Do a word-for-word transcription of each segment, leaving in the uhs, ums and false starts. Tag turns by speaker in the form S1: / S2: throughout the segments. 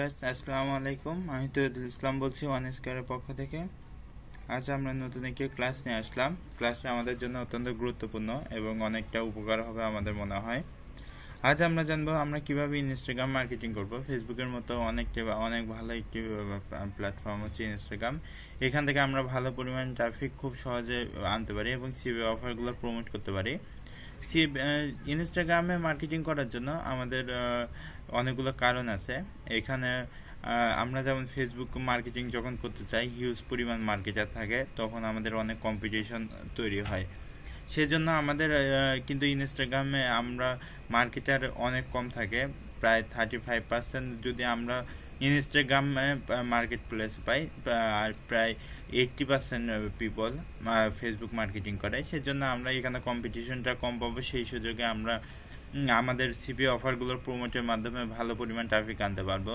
S1: Viewers আসসালামু আলাইকুম। আমি তৈয়দুল ইসলাম বলছি ওয়ান স্কয়ারের পক্ষ থেকে। আজ আমরা নতুন একটি ক্লাস নিয়ে আসলাম। ক্লাসটা আমাদের জন্য অত্যন্ত গুরুত্বপূর্ণ এবং অনেকটা উপকার হবে আমাদের মনে হয়। আজ আমরা জানবো আমরা কিভাবে ইনস্টাগ্রাম মার্কেটিং করব। ফেসবুকের মতো অনেকটা অনেক ভালো একটি প্ল্যাটফর্ম হচ্ছে ইনস্টাগ্রাম। এখান থেকে আমরা ভালো পরিমাণ ট্রাফিক খুব সহজে আনতে পারি এবং সিভি অফারগুলো প্রমোট করতে পারি। ইনস্টাগ্রামে মার্কেটিং করার জন্য আমাদের অনেকগুলো কারণ আছে। এখানে আমরা যেমন ফেসবুক মার্কেটিং যখন করতে চাই, হিউজ পরিমাণ মার্কেটার থাকে, তখন আমাদের অনেক কম্পিটিশন তৈরি হয়। সেজন্য আমাদের কিন্তু ইনস্টাগ্রামে আমরা মার্কেটার অনেক কম থাকে, প্রায় থার্টি ফাইভ পার্সেন্ট যদি আমরা ইনস্টাগ্রামে মার্কেট প্লেস পাই, আর প্রায় eighty percent people Facebook marketing করে। সেজন্য আমরা এখানে কম্পিটিশনটা কম পাবো। সেই সুযোগে আমরা আমাদের সিপি অফারগুলোর প্রমোটের মাধ্যমে ভালো পরিমাণ ট্রাফিক আনতে পারবো।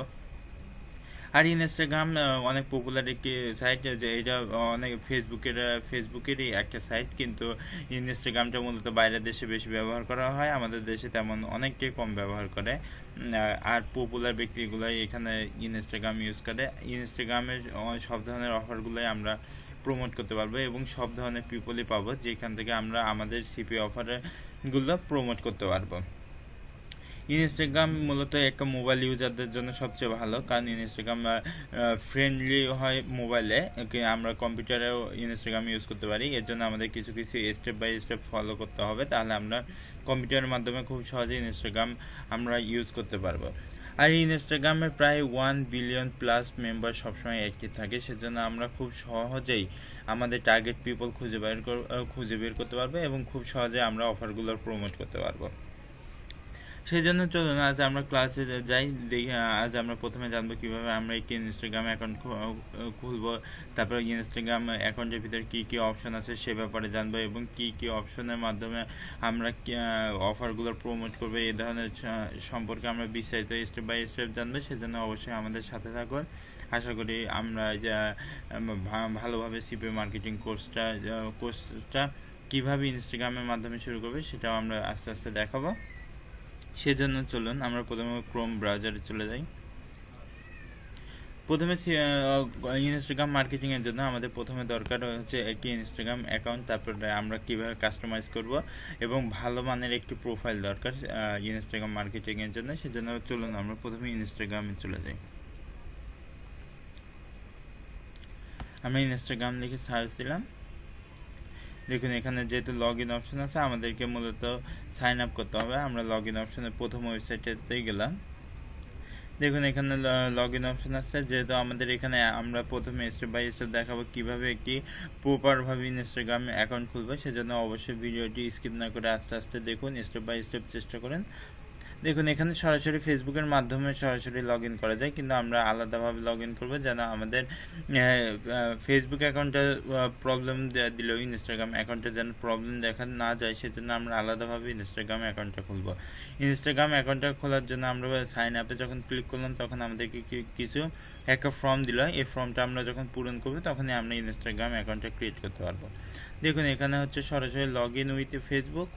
S1: আর ইনস্টাগ্রাম অনেক পপুলার একটি সাইট, যে এটা অনেক ফেসবুকের ফেসবুকেরই একটা সাইট, কিন্তু ইনস্টাগ্রামটা মূলত বাইরের দেশে বেশি ব্যবহার করা হয়, আমাদের দেশে তেমন অনেকটাই কম ব্যবহার করে। আর পপুলার ব্যক্তিগুলাই এখানে ইনস্টাগ্রাম ইউজ করে। ইনস্টাগ্রামের সব ধরনের অফারগুলোই আমরা প্রমোট করতে পারবো এবং সব ধরনের পিপলই পাবো, যেখান থেকে আমরা আমাদের সিপি অফারগুলো প্রমোট করতে পারবো। ইনস্টাগ্রাম মূলত একটা মোবাইল ইউজারদের জন্য সবচেয়ে ভালো, কারণ ইনস্টাগ্রাম ফ্রেন্ডলি হয় মোবাইলে। আমরা কম্পিউটারেও ইনস্টাগ্রাম ইউজ করতে পারি। এর জন্য আমাদের কিছু কিছু স্টেপ বাই স্টেপ ফলো করতে হবে, তাহলে আমরা কম্পিউটারের মাধ্যমে খুব সহজে ইনস্টাগ্রাম আমরা ইউজ করতে পারবো। আর ইনস্টাগ্রামে প্রায় ওয়ান বিলিয়ন প্লাস মেম্বার সবসময় অ্যাক্টিভ থাকে। সেজন্য আমরা খুব সহজেই আমাদের টার্গেট পিপল খুঁজে বের খুঁজে বের করতে পারবো এবং খুব সহজে আমরা অফারগুলোর প্রমোট করতে পারবো। সেই জন্য চলুন আজ আমরা ক্লাসে যাই। দেখি আজ আমরা প্রথমে জানবো কিভাবে আমরা একটি ইনস্টাগ্রাম অ্যাকাউন্ট খুলবো, তারপর ইনস্টাগ্রাম অ্যাকাউন্টের ভিতরে কী কী অপশন আছে সে ব্যাপারে জানবো এবং কী কী অপশনের মাধ্যমে আমরা অফারগুলো প্রমোট করবো, এই ধরনের সম্পর্কে আমরা বিস্তারিত স্টেপ বাই স্টেপ জানবো। সেজন্য অবশ্যই আমাদের সাথে থাকুন। আশা করি আমরা ভালোভাবে সিপি মার্কেটিং কোর্সটা কোর্সটা কীভাবে ইনস্টাগ্রামের মাধ্যমে শুরু করবে সেটাও আমরা আস্তে আস্তে দেখাবো। সেজন্য চলুন আমরা প্রথমে ক্রোম ব্রাউজারে চলে যাই। প্রথমে ইনস্টাগ্রাম মার্কেটিং এর জন্য আমাদের প্রথমে দরকার হচ্ছে একটি ইনস্টাগ্রাম অ্যাকাউন্ট, তারপরে আমরা কিভাবে কাস্টমাইজ করব এবং ভালো মানের একটি প্রোফাইল দরকার ইনস্টাগ্রাম মার্কেটিং এর জন্য। সেজন্য চলুন আমরা প্রথমে ইনস্টাগ্রামে চলে যাই। আমরা ইনস্টাগ্রাম লিখে সার্চ দিলাম। দেখুন এখানে যেহেতু লগ ইন অপশন আছে, আমাদেরকে মূলত সাইন আপ করতে হবে। আমরা লগ ইন অপশনের প্রথম ওয়েবসাইটেতেই গেলাম। দেখুন এখানে লগ ইন অপশন আছে। যেহেতু আমাদের এখানে আমরা প্রথমে স্টেপ বাই স্টেপ দেখাবো কিভাবে একটি প্রপারভাবে ইনস্টাগ্রাম অ্যাকাউন্ট খুলবো, সেজন্য অবশ্যই ভিডিওটি স্কিপ না করে আস্তে আস্তে দেখুন, স্টেপ বাই স্টেপ চেষ্টা করেন। দেখুন এখানে সরাসরি ফেসবুকের মাধ্যমে সরাসরি লগ ইন করা যায়, কিন্তু আমরা আলাদাভাবে লগ ইন করবো যেন আমাদের ফেসবুক অ্যাকাউন্টে প্রবলেম দিলেও ইনস্টাগ্রাম অ্যাকাউন্টে যেন প্রবলেম দেখা না যায়, সেজন্য আমরা আলাদাভাবে ইনস্টাগ্রাম অ্যাকাউন্টটা খুলবো। ইনস্টাগ্রাম অ্যাকাউন্টটা খোলার জন্য আমরা সাইন আপে যখন ক্লিক করলাম, তখন আমাদেরকে কিছু একটা ফর্ম দিল। এই ফর্মটা আমরা যখন পূরণ করবো, তখনই আমরা ইনস্টাগ্রাম অ্যাকাউন্টটা ক্রিয়েট করতে পারবো। দেখুন এখানে হচ্ছে সরাসরি লগ ইন উইথ ফেসবুক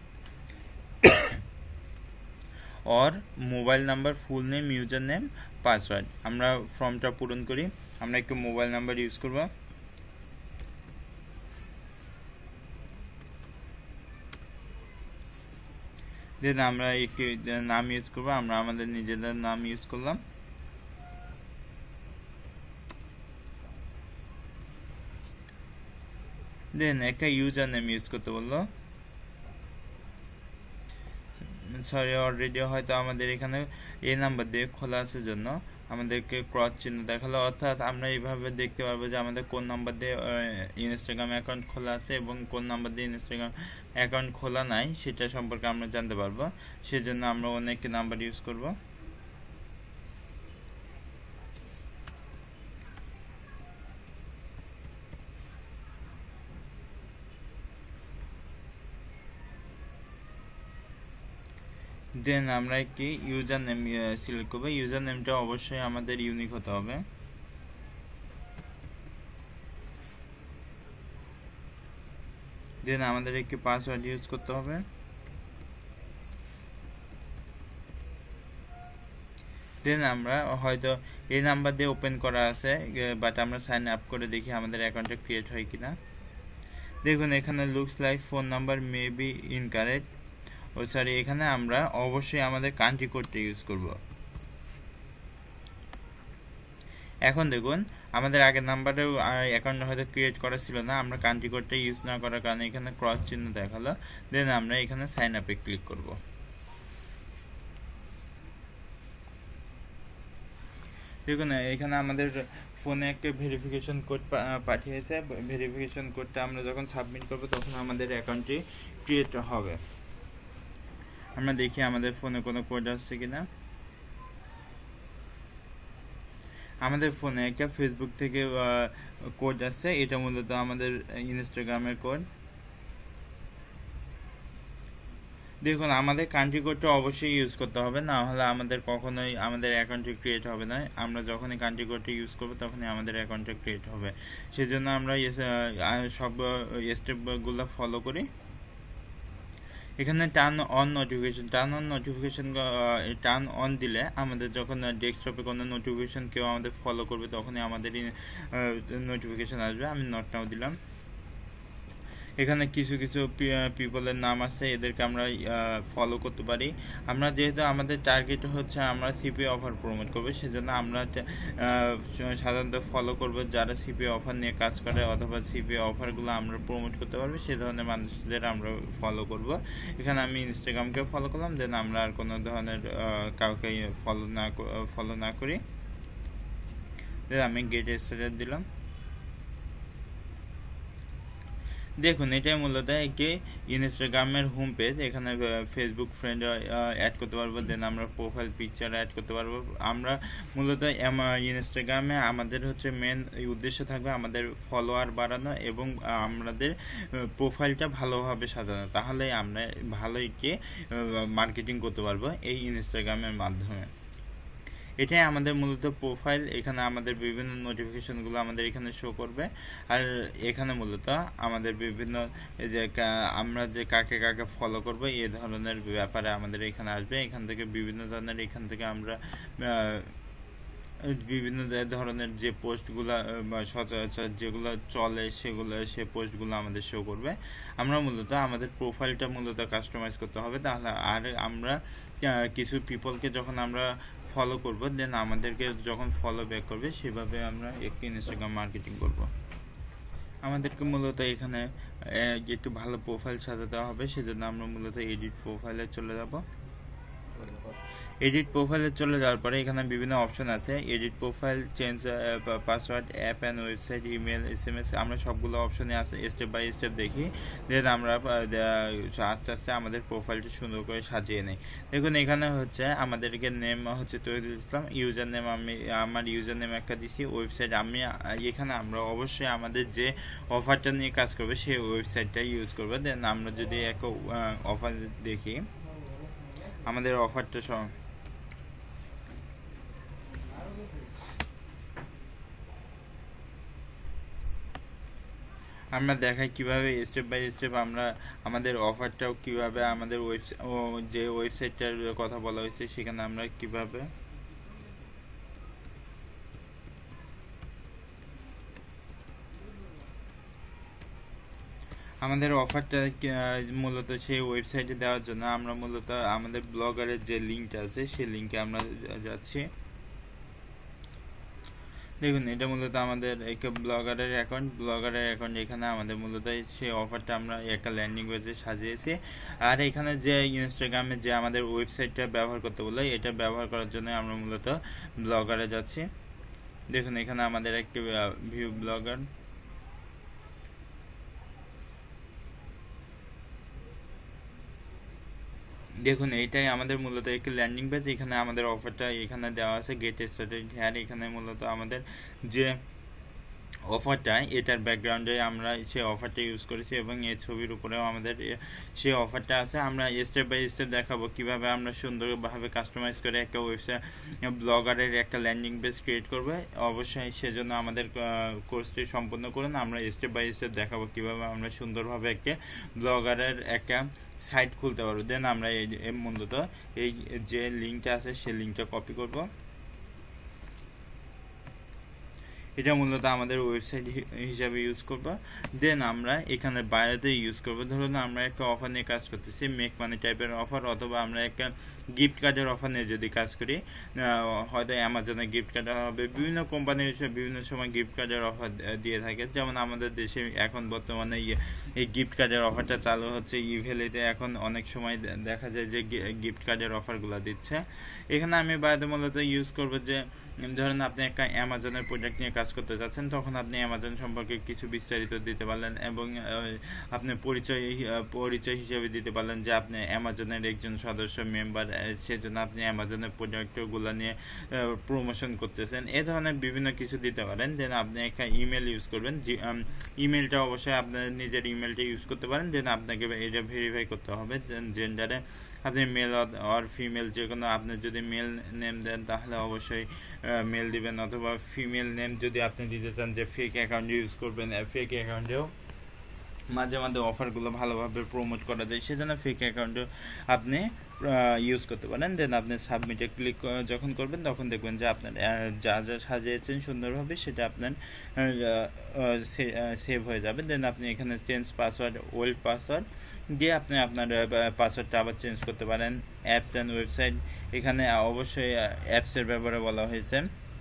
S1: और mobile number, full name, username, password. আমরা ফর্মটা পূরণ করি। আমরা একটু মোবাইল নাম্বার ইউজ করব। দেন আমরা একটি নাম ইউজ করব। আমরা আমাদের নিজেদের নাম ইউজ করলাম। দেন একটা ইউজার নেম ইউজ করতে বললো। সরি, অলরেডি হয়তো আমাদের এখানে এই নাম্বার দিয়ে খোলা আছে জন্য আমাদেরকে ক্রস চিহ্ন দেখালো, অর্থাৎ আমরা এইভাবে দেখতে পারবো যে আমাদের কোন নাম্বার দিয়ে ইনস্টাগ্রাম অ্যাকাউন্ট খোলা আছে এবং কোন নাম্বার দিয়ে ইনস্টাগ্রাম অ্যাকাউন্ট খোলা নাই সেটা সম্পর্কে আমরা জানতে পারবো। সেজন্য আমরা অনেক নাম্বার ইউজ করব। দেন আমরা একটি ইউজার নেম সিলেক্ট করবো। ইউজার নেমটা অবশ্যই আমাদের ইউনিক হতে হবে। দেন আমাদের একটি পাসওয়ার্ড ইউজ করতে হবে। দেন আমরা হয়তো এই নাম্বার দিয়ে ওপেন করা আছে, বাট আমরা সাইন আপ করে দেখি আমাদের অ্যাকাউন্টটা ক্রিয়েট হয় কিনা। দেখুন এখানে looks like phone number may be incorrect. Oh sorry, এখানে আমরা অবশ্যই আমাদের কান্ট্রি কোডটা ইউজ করব। এখন দেখুন আমাদের আগের নাম্বারেও অ্যাকাউন্ট হয়তো ক্রিয়েট করা ছিল না, আমরা কান্ট্রি কোডটা ইউজ না করার কারণে এখানে ক্রস চিহ্ন দেখালো। দেন আমরা এখানে সাইন আপে ক্লিক করব। দেখুন এখানে আমাদের ফোনে একটা ভেরিফিকেশন কোড পাঠিয়েছে। ভেরিফিকেশন কোডটা আমরা যখন সাবমিট করব তখন আমাদের অ্যাকাউন্টটি ক্রিয়েট হবে। আমরা দেখি আমাদের ফোনে কোনো কোড আসছে কিনা। আমাদের ফোনে একটা ফেসবুক থেকে কোড আসছে, এটা মূলত আমাদের ইনস্টাগ্রামের কোড। দেখুন আমাদের কান্ট্রি কোডটা অবশ্যই ইউজ করতে হবে, না হলে আমাদের কখনোই আমাদের অ্যাকাউন্টটি ক্রিয়েট হবে না। আমরা যখনই কান্ট্রি কোডটা ইউজ করবো তখনই আমাদের অ্যাকাউন্টটা ক্রিয়েট হবে। সেজন্য আমরা সব স্টেপগুলো ফলো করি। এখানে turn on notification, turn on notification turn on দিলে আমাদের যখন ডেস্কটপে কোনো নোটিফিকেশন কেউ আমাদের ফলো করবে তখনই আমাদের নোটিফিকেশন আসবে। আমি নট নাও দিলাম। এখানে কিছু কিছু পিপলের নাম আছে, এদেরকে আমরা ফলো করতে পারি। আমরা যেহেতু আমাদের টার্গেট হচ্ছে আমরা সিপি অফার প্রমোট করবো, সেজন্য আমরা সাধারণত ফলো করব যারা সিপি অফার নিয়ে কাজ করে অথবা সিপি অফারগুলো আমরা প্রমোট করতে পারবো সে ধরনের মানুষদের আমরা ফলো করব। এখানে আমি ইনস্টাগ্রামকে ফলো করলাম, দেন আমরা আর কোনো ধরনের কাউকে ফলো না ফলো না করি। দেন আমি গেট স্টার্টেড দিলাম। দেখুন এটাই মূলত একটি ইনস্টাগ্রামের হোম পেজ। এখানে ফেসবুক ফ্রেন্ড অ্যাড করতে পারবো, দেন আমরা প্রোফাইল পিকচার অ্যাড করতে পারবো। আমরা মূলত ইনস্টাগ্রামে আমাদের হচ্ছে মেন উদ্দেশ্য থাকবে আমাদের ফলোয়ার বাড়ানো এবং আমাদের প্রোফাইলটা ভালোভাবে সাজানো, তাহলে আমরা ভালো একটি মার্কেটিং করতে পারবো এই ইনস্টাগ্রামের মাধ্যমে। এটাই আমাদের মূলত প্রোফাইল। এখানে আমাদের বিভিন্ন নোটিফিকেশনগুলো আমাদের এখানে শো করবে। আর এখানে মূলত আমাদের বিভিন্ন যে আমরা যে কাকে কাকে ফলো করব এই ধরনের ব্যাপারে আমাদের এখানে আসবে। এখান থেকে বিভিন্ন ধরনের এখান থেকে আমরা বিভিন্ন ধরনের যে পোস্টগুলো সচরাচর যেগুলো চলে সেগুলো সে পোস্টগুলো আমাদের শো করবে। আমরা মূলত আমাদের প্রোফাইলটা মূলত কাস্টমাইজ করতে হবে, তাহলে আর আমরা কিছু পিপলকে যখন আমরা ফলো করব দেন আমাদেরকে যখন ফলো ব্যাক করবে সেভাবে আমরা একটি ইনস্টাগ্রাম মার্কেটিং করব। আমাদেরকে মূলত এখানে একটু ভালো প্রোফাইল সাজাতে হবে, সেজন্য আমরা মূলত এডিট প্রোফাইলে চলে যাব। এডিট প্রোফাইলে চলে যাওয়ার পরে এখানে বিভিন্ন অপশন আছে, edit profile, change password, app and website, email, S M S. আমরা সবগুলো অপশনে আছে স্টেপ বাই স্টেপ দেখি, দেন আমরা আস্তে আস্তে আমাদের প্রোফাইলটা সুন্দর করে সাজিয়ে নিই। দেখুন এখানে হচ্ছে আমাদেরকে নেম হচ্ছে তৈরি ইসলাম, ইউজার নেম আমি আমার ইউজার নেম একটা দিছি, ওয়েবসাইট আমি এখানে আমরা অবশ্যই আমাদের যে অফারটা নিয়ে কাজ করবে সেই ওয়েবসাইটটা ইউজ করবো। দেন আমরা যদি এক অফার দেখি আমাদের অফারটা সব আমরা দেখাই কিভাবে স্টেপ বাই স্টেপ আমরা আমাদের অফারটাও কিভাবে আমাদের ওয়েবসাইট যে ওয়েবসাইটটার কথা বলা হয়েছে সেখানে আমরা কিভাবে আমাদের অফারটা মূলত সেই ওয়েবসাইটে দেওয়ার জন্য আমরা মূলত আমাদের ব্লগারের যে লিঙ্কটা আছে সেই লিঙ্কে আমরা যাচ্ছি। দেখুন এটা মূলত আমাদের একটা ব্লগারের অ্যাকাউন্ট, ব্লগারের অ্যাকাউন্ট এখানে আমাদের মূলত সেই অফারটা আমরা একটা ল্যান্ডিং পেজে সাজিয়েছি। আর এখানে যে ইনস্টাগ্রামে যে আমাদের ওয়েবসাইটটা ব্যবহার করতে বলে এটা ব্যবহার করার জন্য আমরা মূলত ব্লগারে যাচ্ছি। দেখুন এখানে আমাদের একটি ভিউ ব্লগার, দেখুন এইটাই আমাদের মূলত একটি ল্যান্ডিং পেজ। এখানে আমাদের অফারটা এখানে দেওয়া আছে গেট স্টার্টেড হেয়ার। এখানে মূলত আমাদের যে অফারটা এটার ব্যাকগ্রাউন্ডে আমরা সেই অফারটা ইউজ করেছি এবং এই ছবির উপরেও আমাদের সেই অফারটা আছে। আমরা স্টেপ বাই স্টেপ দেখাবো কিভাবে আমরা সুন্দরভাবে কাস্টমাইজ করে একটা ওয়েবসাইট ব্লগারের একটা ল্যান্ডিং পেজ ক্রিয়েট করবে। অবশ্যই সেজন্য আমাদের কোর্সটি সম্পূর্ণ করুন। আমরা স্টেপ বাই স্টেপ দেখাবো কিভাবে আমরা সুন্দরভাবে একটা ব্লগারের একটা সাইট খুলতে পারবো। দেন আমরা এই মূলত এই যে লিঙ্কটা আছে সেই লিঙ্কটা কপি করব। এটা মূলত আমাদের ওয়েবসাইট হিসাবে ইউজ করব। দেন আমরা এখানে বায়োতে ইউজ করব। ধরুন আমরা একটা অফার নিয়ে কাজ করতেছি, মেক মানি টাইপের অফার, অথবা আমরা একটা গিফট কার্ডের অফার নিয়ে যদি কাজ করি, হয়তো অ্যামাজনে গিফট কার্ড হবে, বিভিন্ন কোম্পানির বিভিন্ন সময় গিফট কার্ডের অফার দিয়ে থাকে। যেমন আমাদের দেশে এখন বর্তমানে এই গিফট কার্ডের অফারটা চালু হচ্ছে ইভেলিতে, এখন অনেক সময় দেখা যায় যে গিফট কার্ডের অফারগুলো দিচ্ছে। এখানে আমি বায়োতে মূলত ইউজ করব যে ধরেন আপনি একটা অ্যামাজনের প্রোডাক্ট নিয়ে কাজ করতে যাচ্ছেন, তখন আপনি অ্যামাজন সম্পর্কে কিছু বিস্তারিত দিতে পারলেন এবং আপনি পরিচয় পরিচয় হিসেবে দিতে পারলেন যে আপনি অ্যামাজনের একজন সদস্য মেম্বার, সেজন্য আপনি অ্যামাজনের প্রোডাক্টগুলো নিয়ে প্রমোশন করতেছেন, এ ধরনের বিভিন্ন কিছু দিতে পারেন। দেন আপনি একটা ইমেল ইউজ করবেন, ইমেলটা অবশ্যই আপনার নিজের ইমেলটা ইউজ করতে পারেন। দেন আপনাকে এটা ভেরিফাই করতে হবে জেন্ডারে আপনি মেল অর ফিমেল, যে কোনো, আপনি যদি মেল নেম দেন তাহলে অবশ্যই মেল দিবেন, অথবা ফিমেল নেম যদি আপনি দিতে চান যে ফেক অ্যাকাউন্ট ইউজ করবেন, ফেক অ্যাকাউন্টেও মাঝে মাঝে অফারগুলো ভালোভাবে প্রমোট করা যায়, সেজন্য ফেক অ্যাকাউন্টও আপনি ইউজ করতে পারেন। দেন আপনি সাবমিটে ক্লিক যখন করবেন তখন দেখবেন যে আপনার যা যা সাজিয়েছেন সুন্দরভাবে সেটা আপনার সেভ হয়ে যাবে। দেন আপনি এখানে চেঞ্জ পাসওয়ার্ড, ওল্ড পাসওয়ার্ড দিয়ে আপনি আপনার পাসওয়ার্ডটা আবার চেঞ্জ করতে পারেন। অ্যাপস অ্যান্ড ওয়েবসাইট, এখানে অবশ্যই অ্যাপসের ব্যাপারে বলা হয়েছে।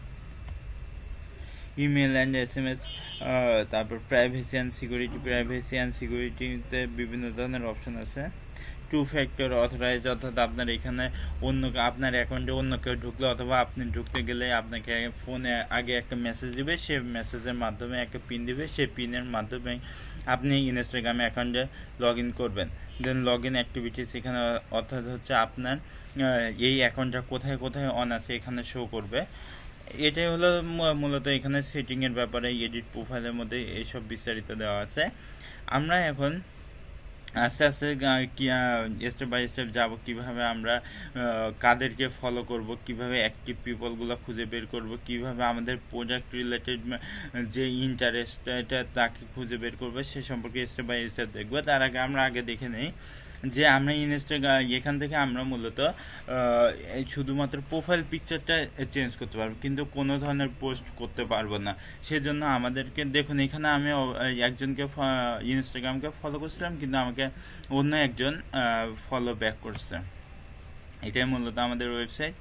S1: Email and S M S, তারপর privacy and security, privacy and সিকিউরিটিতে বিভিন্ন ধরনের অপশন আছে। টু ফ্যাক্টর অথরাইজ, অর্থাৎ আপনার এখানে অন্য আপনার অ্যাকাউন্টে অন্য কেউ ঢুকলে অথবা আপনি ঢুকতে গেলে আপনাকে ফোনে আগে একটা মেসেজ দিবে, সে মেসেজের মাধ্যমে একটা পিন দিবে, সেই পিনের মাধ্যমে আপনি ইনস্টাগ্রামে অ্যাকাউন্টে লগ ইন করবেন। দেন লগ ইন অ্যাক্টিভিটিস, এখানে অর্থাৎ হচ্ছে আপনার এই অ্যাকাউন্টটা কোথায় কোথায় অন আছে এখানে শো করবে। এটাই হলো মূলত এখানে সেটিংয়ের ব্যাপারে, এডিট প্রোফাইলের মধ্যে এইসব বিস্তারিত দেওয়া আছে। আমরা এখন আস্তে আস্তে স্টেপ বাই স্টেপ যাব, কিভাবে আমরা কাদেরকে ফলো করব, কিভাবে অ্যাক্টিভ পিপলগুলো খুঁজে বের করব, কিভাবে আমাদের প্রোডাক্ট রিলেটেড যে ইন্টারেস্ট এটা তাকে খুঁজে বের করবো, সে সম্পর্কে স্টেপ বাই স্টেপ দেখবো। তার আগে আমরা আগে দেখে নেই যে আমরা ইনস্টাগ্রাম এখান থেকে আমরা মূলত শুধুমাত্র প্রোফাইল পিকচারটা চেঞ্জ করতে পারবো, কিন্তু কোনো ধরনের পোস্ট করতে পারবো না। সেজন্য আমাদেরকে দেখুন, এখানে আমি একজনকে ইনস্টাগ্রামকে ফলো করছিলাম, কিন্তু আমাকে অন্য একজন ফলো ব্যাক করছে। এটাই মূলত আমাদের ওয়েবসাইট।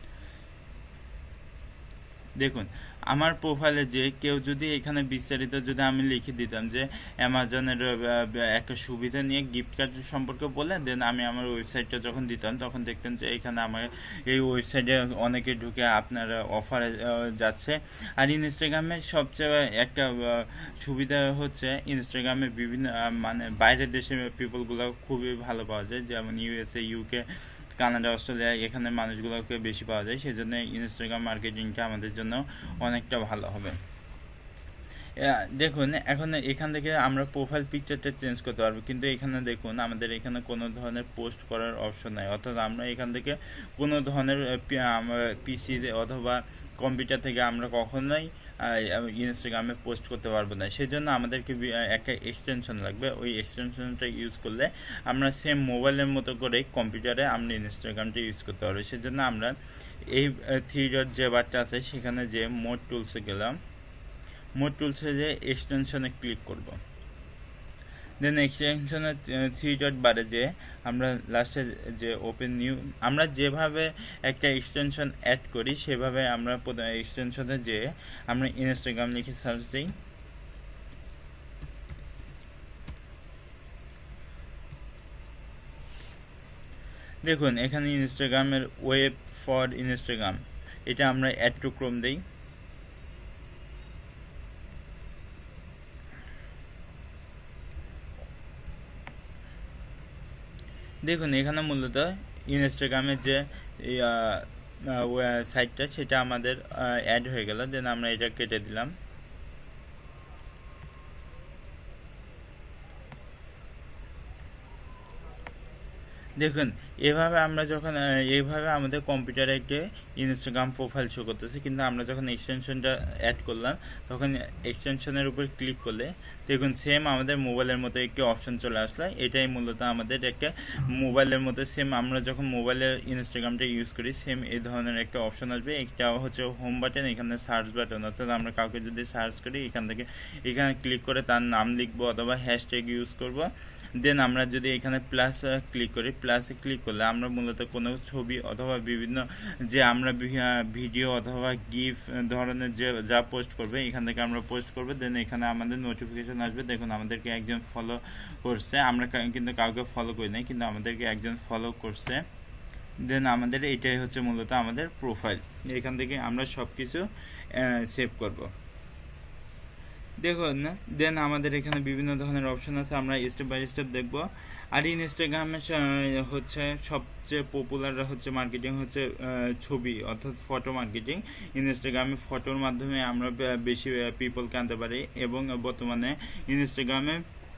S1: দেখুন আমার প্রোফাইলে যে কেউ যদি এখানে বিস্তারিত যদি আমি লিখে দিতাম যে অ্যামাজনের একটা সুবিধা নিয়ে গিফট কার্ড সম্পর্কে বলে, দেন আমি আমার ওয়েবসাইটটা যখন দিতাম তখন দেখতেন যে এখানে আমার এই ওয়েবসাইটে অনেকে ঢুকে আপনার অফারে যাচ্ছে। আর ইনস্টাগ্রামে সবচেয়ে একটা সুবিধা হচ্ছে ইনস্টাগ্রামে বিভিন্ন মানে বাইরের দেশের পিপলগুলো খুবই ভালো পাওয়া যায়, যেমন ইউএসএ, ইউকে, কানাডা, অস্ট্রেলিয়া, এখানে মানুষগুলোকে বেশি পাওয়া যায়। সেজন্য ইনস্টাগ্রাম মার্কেটিংটা আমাদের জন্য অনেকটা ভালো হবে। দেখুন এখন এখান থেকে আমরা প্রোফাইল পিকচারটা চেঞ্জ করতে পারবো, কিন্তু এখানে দেখুন আমাদের এখানে কোনো ধরনের পোস্ট করার অপশন নাই, অর্থাৎ আমরা এখান থেকে কোনো ধরনের পিসি অথবা কম্পিউটার থেকে আমরা কখনোই ইনস্টাগ্রামে পোস্ট করতে পারবো না। সেজন্য আমাদেরকে একটা এক্সটেনশন লাগবে, ওই এক্সটেনশনটা ইউজ করলে আমরা সেম মোবাইলের মতো করে কম্পিউটারে আমরা ইনস্টাগ্রামটা ইউজ করতে পারবো। সেজন্য আমরা এই থ্রি ডট যে বারটা আছে সেখানে যে মোড টুলসে গেলাম, মোড টুলসে যে এক্সটেনশনে ক্লিক করব। দেন এক্সটেনশনে থ্রি ডট বারে যে আমরা লাস্টে যে ওপেন নিউ, আমরা যেভাবে একটা এক্সটেনশন অ্যাড করি সেভাবে আমরা এক্সটেনশনে যে আমরা ইনস্টাগ্রাম লিখে সার্চ দিই। দেখুন এখানে ইনস্টাগ্রামের ওয়েব ফর ইনস্টাগ্রাম, এটা আমরা অ্যাড টু ক্রোম দিই। দেখুন এখানে মূলত ইনস্টাগ্রামের যে সাইটটা সেটা আমাদের অ্যাড হয়ে গেল। দেন আমরা এটা কেটে দিলাম। দেখুন এভাবে আমরা যখন এইভাবে আমাদের কম্পিউটারে একটি ইনস্টাগ্রাম প্রোফাইল শো করতেছে, কিন্তু আমরা যখন এক্সটেনশনটা অ্যাড করলাম তখন এক্সটেনশনের উপর ক্লিক করলে দেখুন সেম আমাদের মোবাইলের মতো একটি অপশন চলে আসলো। এটাই মূলত আমাদের একটা মোবাইলের মতো সেম আমরা যখন মোবাইলে ইনস্টাগ্রামটা ইউজ করি সেম এই ধরনের একটা অপশন আসবে। এটা হচ্ছে হোম বাটন, এখানে সার্চ বাটন, অর্থাৎ আমরা কাউকে যদি সার্চ করি এখান থেকে এখানে ক্লিক করে তার নাম লিখবো অথবা হ্যাশট্যাগ ইউজ করব। দেন আমরা যদি এখানে প্লাস ক্লিক করি, প্লাসে ক্লিক করলে আমরা মূলত কোনো ছবি অথবা বিভিন্ন যে আমরা ভিডিও অথবা গিফ ধরনের যে যা পোস্ট করবে এখান থেকে আমরা পোস্ট করবো। দেন এখানে আমাদের নোটিফিকেশন আসবে। দেখুন আমাদেরকে একজন ফলো করছে, আমরা কিন্তু কাউকে ফলো করি নাই, কিন্তু আমাদেরকে একজন ফলো করছে। দেন আমাদের এইটাই হচ্ছে মূলত আমাদের প্রোফাইল। এখান থেকে আমরা সব কিছু সেভ করব। দেখুন দেন আমাদের এখানে বিভিন্ন ধরনের অপশন আছে, আমরা স্টেপ বাই স্টেপ দেখব। আর ইনস্টাগ্রামে হচ্ছে সবচেয়ে পপুলার হচ্ছে মার্কেটিং হচ্ছে ছবি অর্থাৎ ফটো মার্কেটিং। ইনস্টাগ্রামে ফটোর মাধ্যমে আমরা বেশি পিপলকে আনতে পারি এবং বর্তমানে ইনস্টাগ্রামে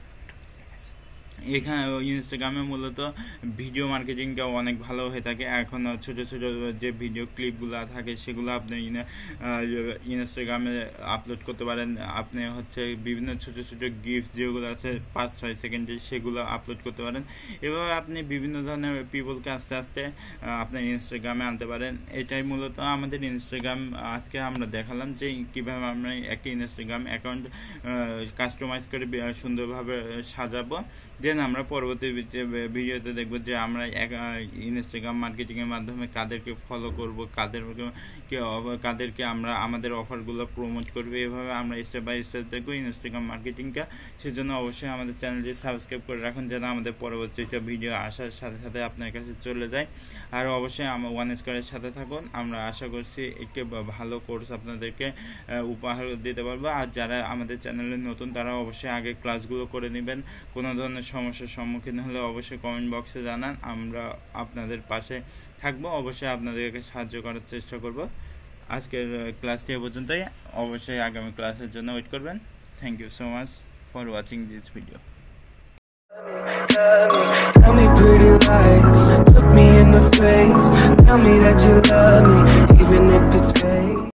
S1: এখানে ইনস্টাগ্রামে মূলত ভিডিও মার্কেটিংটা অনেক ভালো হয়ে থাকে। এখন ছোট ছোট যে ভিডিও ক্লিপগুলো থাকে সেগুলো আপনি ইনস্টাগ্রামে আপলোড করতে পারেন। আপনি হচ্ছে বিভিন্ন ছোট ছোট গিফট যেগুলো আছে পাঁচ ছয় সেকেন্ডে সেগুলো আপলোড করতে পারেন। এভাবে আপনি বিভিন্ন ধরনের পিপলকে আস্তে আস্তে আপনার ইনস্টাগ্রামে আনতে পারেন। এটাই মূলত আমাদের ইনস্টাগ্রাম। আজকে আমরা দেখালাম যে কীভাবে আমরা একটা ইনস্টাগ্রাম অ্যাকাউন্ট কাস্টমাইজ করে সুন্দরভাবে সাজাবো। দেন আমরা পরবর্তী ভিডিওতে দেখব যে আমরা ইনস্টাগ্রাম মার্কেটিংয়ের মাধ্যমে কাদেরকে ফলো করব, কাদেরকে কাদেরকে আমরা আমাদের অফারগুলো প্রমোট করবো। এভাবে আমরা স্টেপ বাই স্টেপ দেখবো ইনস্টাগ্রাম মার্কেটিংটা। সেজন্য অবশ্যই আমাদের চ্যানেলটি সাবস্ক্রাইব করে রাখুন যেন আমাদের পরবর্তীটা ভিডিও আসার সাথে সাথে আপনার কাছে চলে যায়। আর অবশ্যই আমার ওয়ান স্কোয়ারের সাথে থাকুন। আমরা আশা করছি একটি ভালো কোর্স আপনাদেরকে উপহার দিতে পারবো। আর যারা আমাদের চ্যানেলে নতুন তারা অবশ্যই আগে ক্লাসগুলো করে নেবেন। কোনো ধরনের সমস্যার সম্মুখীন হলে অবশ্যই কমেন্ট বক্সে জানান, আমরা আপনাদের পাশে থাকবো। অবশ্যই আপনাদেরকে সাহায্য করার চেষ্টা করব। আজকের ক্লাসটি এ পর্যন্তই। অবশ্যই আগামী ক্লাসের জন্য ওয়েট করবেন। Thank you so much for watching this video.
S2: Tell me pretty lies, look me in the face, tell me that you love me, even if it's fake.